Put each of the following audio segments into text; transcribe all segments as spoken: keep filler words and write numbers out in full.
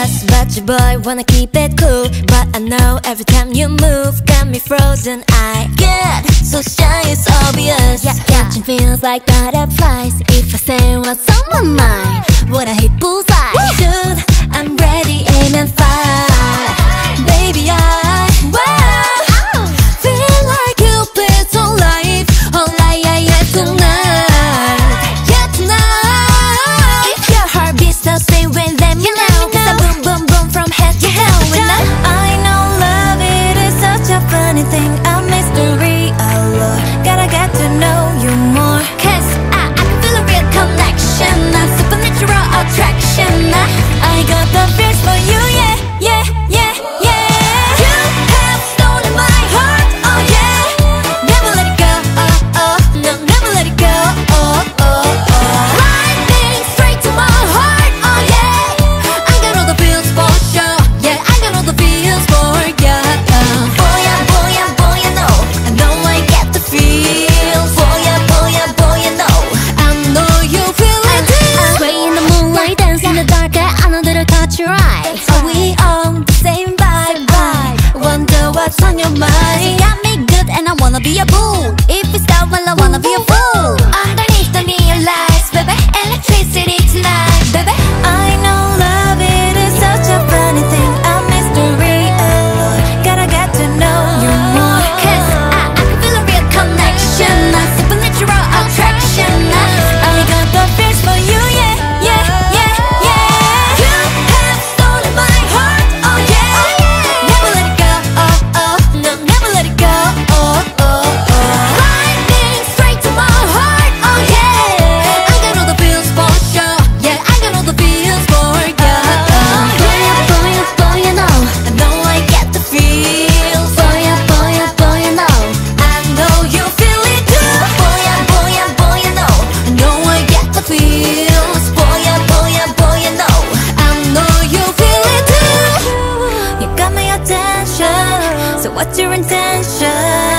yes, but your boy wanna keep it cool. But I know every time you move, got me frozen. I get so shy, it's obvious. Yeah, catching feels like butterflies. If I say what's on my mind, would I hit bullseye? Dude, I'm ready, aim and fire. Baby, I wow, feel like Cupid's on life. All I, yeah, yeah, tonight. Yeah, tonight. If your heart beats, so stay with them, you know. Cause I boom, boom, boom from head to hell with them. I know love, it is such a funny thing, a mystery, oh Lord. Gotta get to know you more. Cause I, I can feel a real connection, a supernatural attraction. I, I got the feels for you, yeah, yeah, yeah, yeah. You have stolen my heart, oh yeah. Never let it go, oh, oh, no, never let it go, oh, oh, oh. Lightning straight to my heart, oh yeah. I got all the feels for sure, yeah, I got all the feels for ya. Boy, yeah, boy, yeah, boy, you know, I know I get the feels. Boy, yeah, boy, yeah, boy, you know, I know you feel it too. Sway in the moonlight, dance in the dark, I know that I caught your eye. Are we on the same vibe? Vibe. Wonder what's on your mind. You got me good and I wanna be a bull. If it's that, well I wanna be a fool. Underneath the neon lights, baby, electricity tonight, baby. I know love, it is such a funny thing, a mystery, oh Lord. Gotta get to know you more. Cause I, I can feel a real connection, a supernatural attraction. I, I got the feels for you, yeah, yeah, yeah, yeah. You have stolen my heart, oh yeah. Never let it go, oh, oh, no, never let it go, oh, oh, oh. Lightning straight to my heart, oh yeah. I got all the feels for sure, yeah, I got all the feels for ya. Boy, yeah, boy, yeah, boy, you know, I know I get the feels. Boy, yeah, boy, yeah, boy, you know, I know you feel it too. Boy, yeah, boy, yeah, boy, you know, I know I get the feels. Boy, yeah, boy, yeah, boy, you know, I know you feel it too. You got my attention, so what's your intention?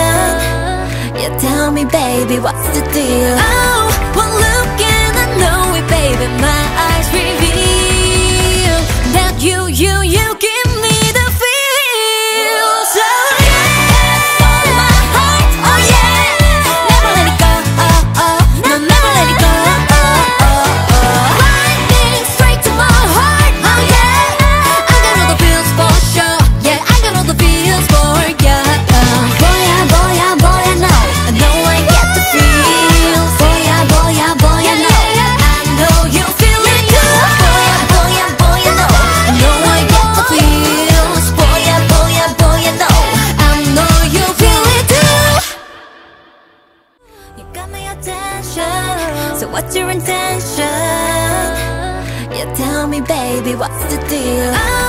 Yeah, tell me, baby, what's the deal? Oh, one look and I know it, baby. My eyes reveal that you, you, you give me the feels. Oh yeah, stole my heart, oh yeah. Never let it go, oh oh, no, never let it go, oh oh oh. Lightning straight to my heart, oh yeah. I got all the feels for sure, yeah, I got all the feels for ya. Boy, yeah, boy, yeah, boy, I know, I know I get the feels. Boy, yeah, boy, yeah, boy, I know, I know you feel it too. Boy, yeah, boy, yeah, boy, I know, I know I get the feels. Boy, yeah, boy, yeah, boy, I know, I know you feel it too. You got my attention, so what's your intention? Yeah, tell me, baby, what's the deal? Oh,